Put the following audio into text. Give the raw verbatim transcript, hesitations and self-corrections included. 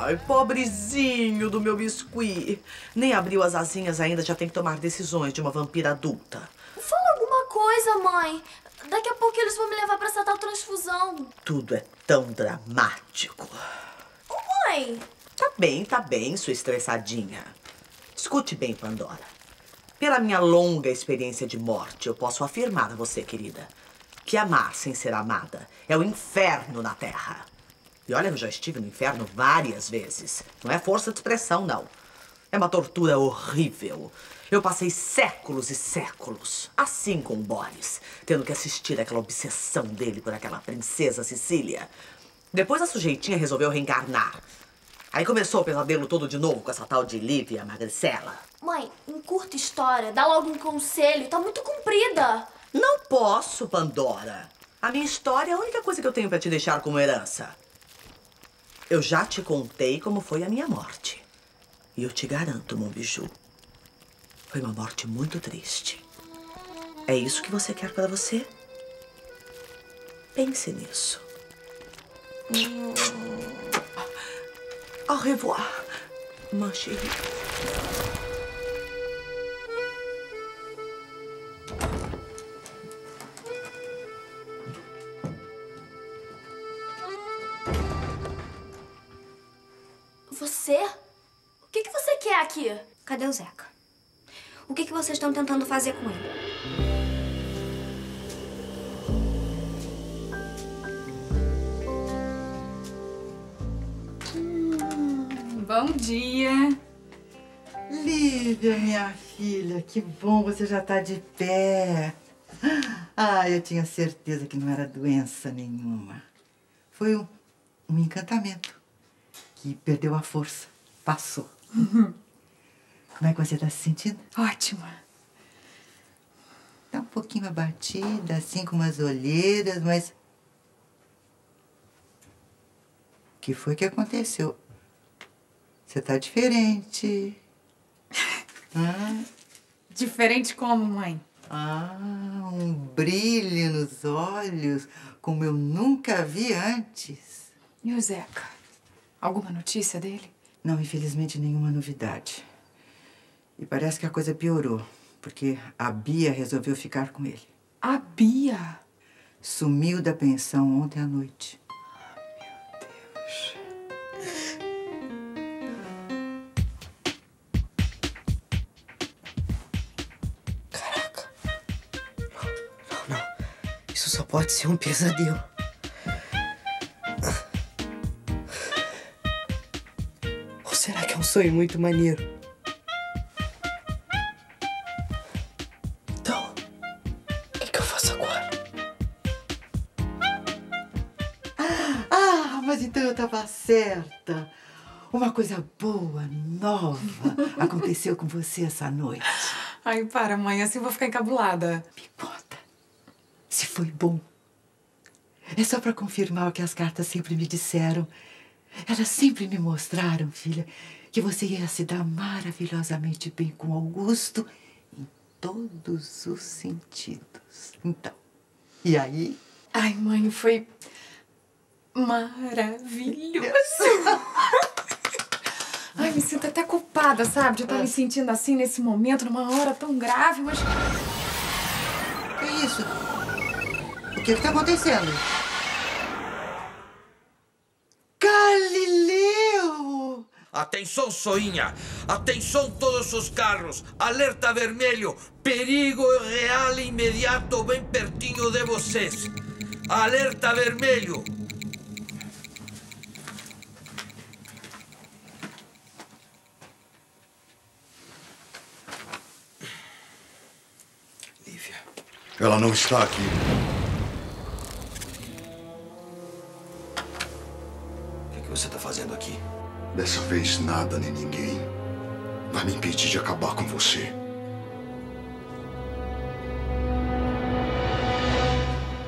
Ai, pobrezinho do meu biscuit. Nem abriu as asinhas ainda, já tem que tomar decisões de uma vampira adulta. Fala alguma coisa, mãe. Daqui a pouco eles vão me levar pra essa tal transfusão. Tudo é tão dramático. Ô, mãe. Tá bem, tá bem, sua estressadinha. Escute bem, Pandora. Pela minha longa experiência de morte, eu posso afirmar a você, querida, que amar sem ser amada é o inferno na Terra. E olha, eu já estive no inferno várias vezes. Não é força de expressão, não. É uma tortura horrível. Eu passei séculos e séculos, assim com o Boris, tendo que assistir àquela obsessão dele por aquela princesa Cecília. Depois a sujeitinha resolveu reencarnar. Aí começou o pesadelo todo de novo com essa tal de Lívia Magricela. Mãe, em curta história, dá logo um conselho. Tá muito comprida. Não posso, Pandora. A minha história é a única coisa que eu tenho pra te deixar como herança. Eu já te contei como foi a minha morte. E eu te garanto, mon bijou, foi uma morte muito triste. É isso que você quer pra você? Pense nisso. Hum. Au revoir, ma chérie. Você? O que que você quer aqui? Cadê o Zeca? O que que vocês estão tentando fazer com ele? Hum, bom dia. Lívia, minha filha, que bom, você já tá de pé. Ah, eu tinha certeza que não era doença nenhuma. Foi um, um encantamento que perdeu a força, passou. Uhum. Como é que você tá se sentindo? Ótima. Tá um pouquinho abatida, assim, com umas olheiras, mas... O que foi que aconteceu? Você tá diferente. Ah. Diferente como, mãe? Ah, um brilho nos olhos, como eu nunca vi antes. E o Zeca? Alguma notícia dele? Não, infelizmente, nenhuma novidade. E parece que a coisa piorou, porque a Bia resolveu ficar com ele. A Bia? Sumiu da pensão ontem à noite. Meu Deus. Caraca. Não, não. Isso só pode ser um pesadelo. Ou será que é um sonho muito maneiro? Então, o que que eu faço agora? Ah, mas então eu estava certa. Uma coisa boa, nova, aconteceu com você essa noite. Ai, para, mãe. Assim eu vou ficar encabulada. Me conta, se foi bom. É só para confirmar o que as cartas sempre me disseram. Elas sempre me mostraram, filha, que você ia se dar maravilhosamente bem com Augusto em todos os sentidos. Então, e aí? Ai, mãe, foi maravilhoso. Ai, me sinto até culpada, sabe? De estar me sentindo assim nesse momento, numa hora tão grave, mas... Que isso? O que está acontecendo? Galileu! Atenção, Soinha! Atenção, todos os carros! Alerta vermelho! Perigo real e imediato bem pertinho de vocês! Alerta vermelho! Lívia. Ela não está aqui. O que, que você está fazendo aqui? Dessa vez, nada nem ninguém vai me impedir de acabar com você.